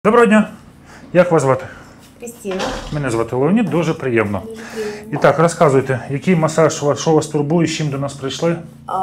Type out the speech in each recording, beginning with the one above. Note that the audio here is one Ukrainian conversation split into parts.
Доброго дня! Як вас звати? Крістіна. Мене звати Леонід, дуже приємно. Дуже приємно. І так, розказуйте, який масаж, що вас турбує, з чим до нас прийшли?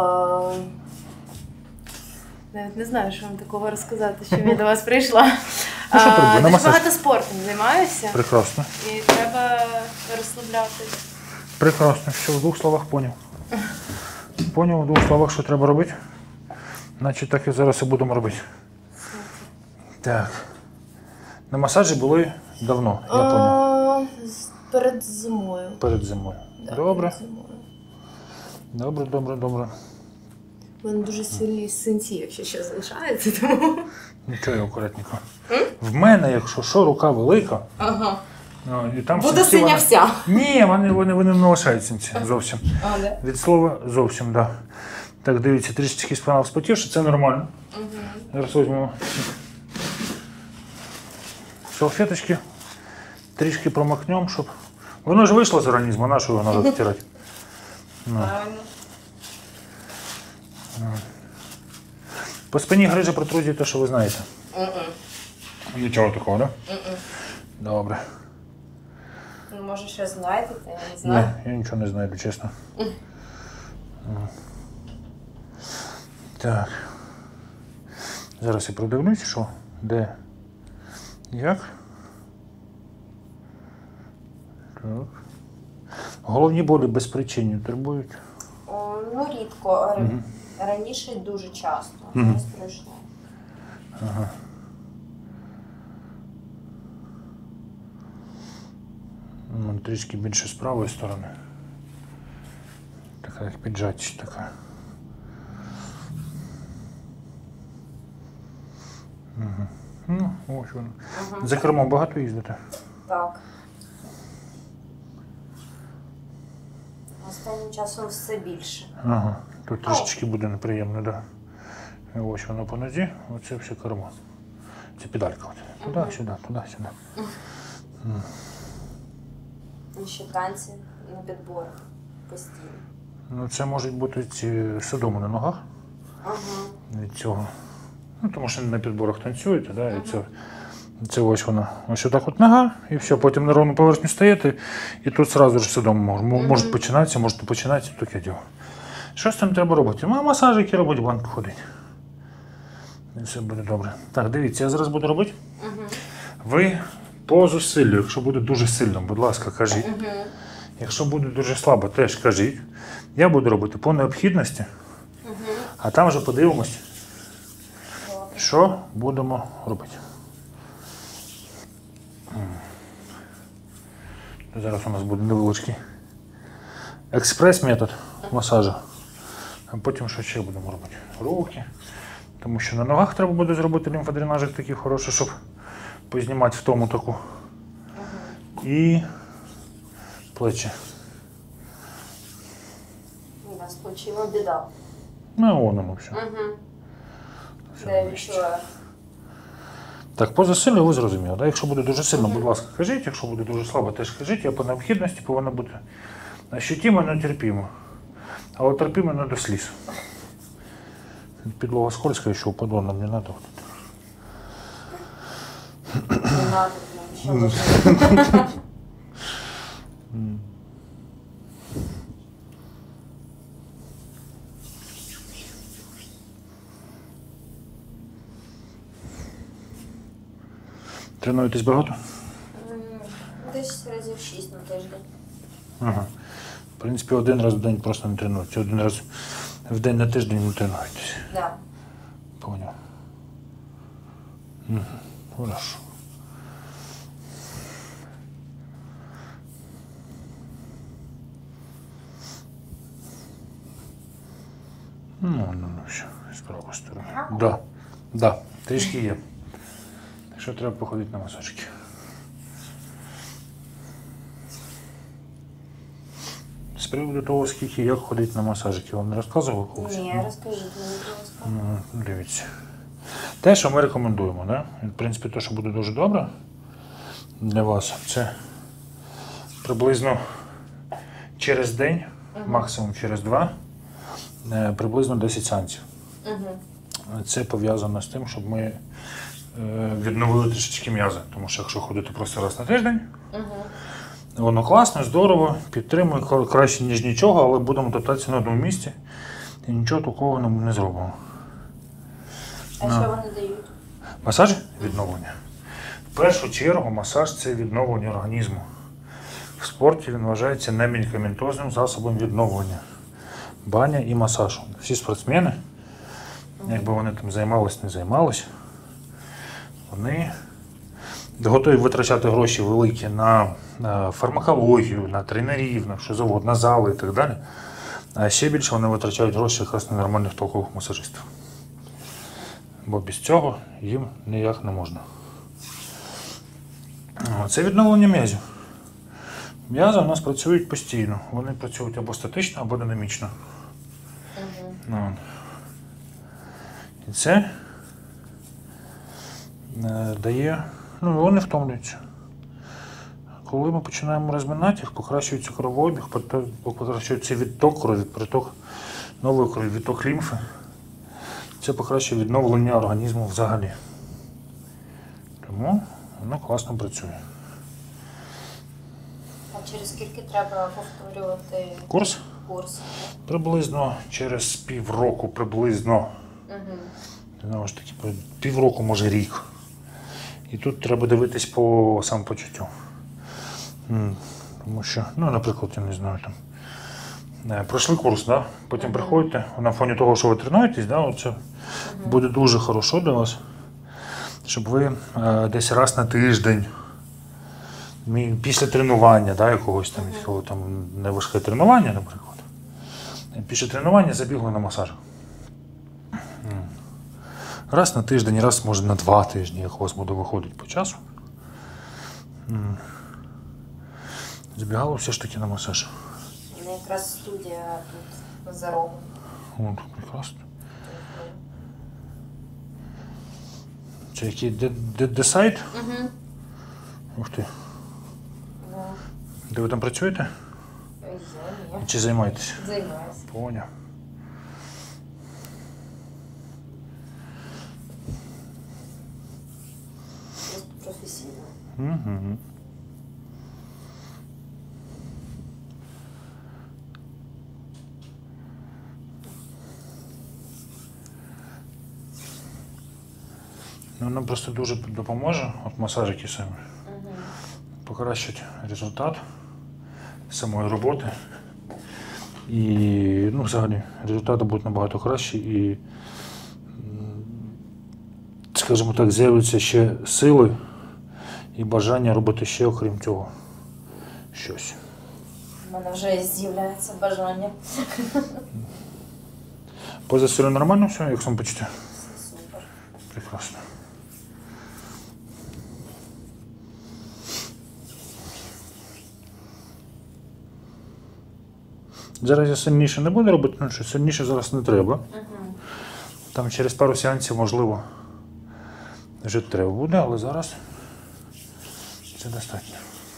Навіть не знаю, що вам такого розказати, що я до вас прийшла. Ну, що турбує? На Дуже масаж? багато спортом займаюся Прекрасно. і треба розслаблятись. Прекрасно. Що, в двох словах поняв. Поняв, в двох словах, що треба робити? Значить, так і зараз і будемо робити. Так. На масажі були давно, я поняв. Перед зимою. Перед зимою. Да, Добре. перед зимою. Добре. У мене дуже сильні синці, якщо ще залишаються, тому... Нічого, я акуратненько. В мене, якщо що, рука велика. Ага. І там Буду синці, синя вся. Ні, вони не лишають синці зовсім. А, да? Від слова зовсім, так. Да. Так, дивіться, трішечки спина вспотівши, це нормально. Зараз візьмемо салфеточки, трішки промокнемо, щоб... Воно ж вийшло з організму, на що його треба втирати? Правильно. По спині грижа протрузії, те, що ви знаєте. Нічого такого, так? Да? Добре. Ну, може, щось знаєте, та я не знаю. Ні, я нічого не знаю, чесно. Так. Зараз я продивлюсь, що, де, як. Так. Головні болі безпричинні турбують. Ну, рідко. Раніше дуже часто. Зараз пройшло. Трішки більше з правої сторони. Така як піджатість така. Ну, ось воно. За кермом багато їздите? Так. Останнім часом все більше. Ага, тут трішечки буде неприємно, так. Да. Ось воно по нозі, оце все кермо. Це педалька. Туди-сюди. І ще танці на підборах постійно. Ну, це можуть бути ці судоми на ногах. Від цього. Ну, тому що на підборах танцюєте, да, і це ось вона. Ось отак от нога, і все, потім на ровну поверхню стаєте, і тут одразу ж судоми можуть починатися, можуть не починатися, таке діло. Що з цим треба робити? Масажики робити, банк ходить. І все буде добре. Так, дивіться, я зараз буду робити. Ви по зусиллю, якщо буде дуже сильно, будь ласка, кажіть. Якщо буде дуже слабо, теж кажіть. Я буду робити по необхідності, а там вже подивимось, що будемо робити. Зараз у нас буде невеличкий експрес-метод масажу, а потім що ще будемо робити? Руки, тому що на ногах треба буде зробити лімфодренажик такий хороший, щоб познімати втому таку. І плечі. У нас плечима біда. Ну, воно все. Де відчуваю. Так, по засиллю ви зрозуміли. Да? Якщо буде дуже сильно, будь ласка, кажіть. Якщо буде дуже слабо, теж кажіть. Я по необхідності повинна бути ощутимо, але терпімо. Але терпімо не до сліз. Підлога скользка, що упаду, нам не треба. Не надо, що важливо. Тренуєтесь багато? Десь разів 6 на тиждень. Ага. В принципі, один раз в день просто не тренуєтеся. Один раз в день на тиждень не тренуєтесь. Да. Понял. Хорошо. Ну, все, з правої сторони. Да, трішки є. Так що треба походити на масажики. З приводу того, скільки як ходити на масажики, вам не розказував колись? Ні, розкажіть мені, будь ласка. Дивіться. Те, що ми рекомендуємо, да? В принципі, те, що буде дуже добре для вас, це приблизно через день, максимум через 2, приблизно 10 сеансів. Це пов'язано з тим, щоб ми відновили трішечки м'язи. Тому що якщо ходити просто раз на тиждень, воно класно, здорово, підтримує, краще, ніж нічого, але будемо топтатися на одному місці і нічого такого не зробимо. А що вони дають? Масаж відновлення. В першу чергу масаж – це відновлення організму. В спорті він вважається немедикаментозним засобом відновлення. Баня і масаж. Всі спортсмени, якби вони там займались, не займались, вони готові витрачати гроші великі на фармакологію, на тренерів, на що завгодно, на зали і так далі. А ще більше вони витрачають гроші якраз на нормальних толкових масажистів. Бо без цього їм ніяк не можна. Це відновлення м'язів. М'язи у нас працюють постійно. Вони працюють або статично, або динамічно. І це дає, вони втомлюються. Коли ми починаємо розминати їх, покращується кровообіг, покращується відток крові, приток нової крові, відток лімфи. Це покращує відновлення організму взагалі. Тому воно класно працює. А через скільки треба повторювати Курс? курс? Приблизно через півроку, приблизно. Знову ж таки, півроку, може рік. І тут треба дивитись по самопочуттю. Тому що, наприклад, я не знаю, пройшли курс, да? Потім приходите, на фоні того, що ви тренуєтесь, да, це буде дуже хорошо для вас, щоб ви десь раз на тиждень, після тренування, да, якогось там неважке тренування, наприклад, після тренування забігли на масаж. Раз на тиждень, раз може на 2 тижні, як у вас буде виходити по часу. Забігало все ж таки на масаж. У мене якраз студія тут за рогом. О, прекрасно. Це який сайт? Ух ти. Де ви там працюєте? Я ні. Чи займаєтесь? Займаюся. Поняв. Просто професійно. Нам просто дуже допоможе, масажики самі, покращить результат самої роботи. І взагалі результати будуть набагато кращі і, скажімо так, з'являться ще сили і бажання робити ще, окрім цього, щось. У мене вже з'являється бажання. Поза стілю нормально все, як самопочуття? Супер. Прекрасно. Зараз я сильніше не буду робити, тому що сильніше зараз не треба. Там через пару сеансів, можливо, вже треба буде, але зараз це достатньо.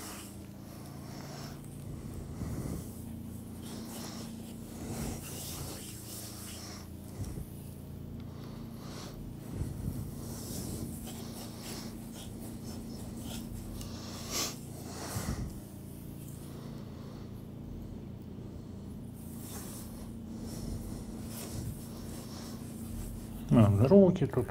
Руки тут.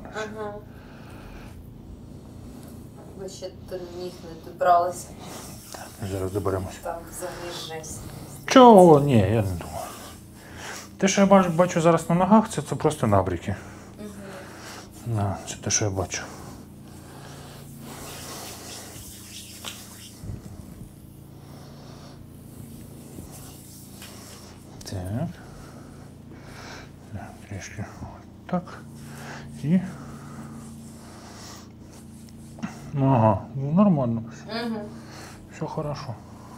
Ви ще до них не добралися. Зараз доберемося. Там взагалі жесть. Чого? Ні, я не думаю. Те, що я бачу зараз на ногах, це просто набряки. Це те, що я бачу. Так. Трішки так. І... Ага, нормально. Все хорошо.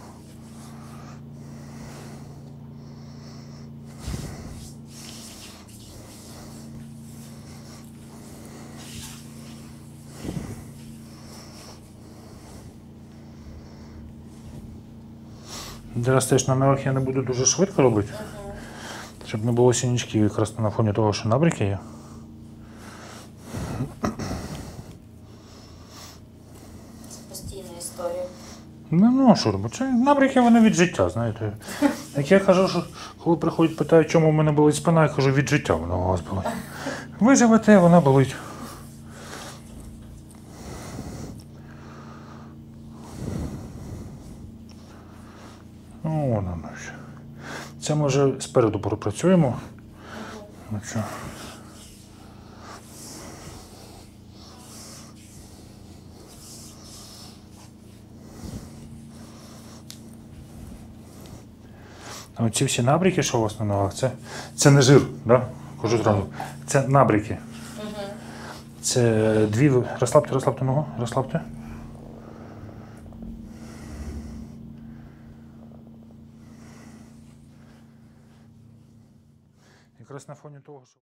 Зараз теж на ногах я не буду дуже швидко робити, щоб не було синячків якраз на фоні того, що набряки є. постійна історія. Ну, а що робити? Це набряки вони від життя, знаєте. Як я кажу, що коли приходять, питають, чому в мене болить спина, я кажу, від життя вона у вас болить. Ви живете, вона болить. Ну, воно ще. Це ми вже спереду пропрацюємо. Оце. А оці всі набряки, що у вас на ногах, це не жир, да? Кажу зразу. Це набряки. Це дві. Розслабте ногу, розслабте. Якраз на фоні того, що...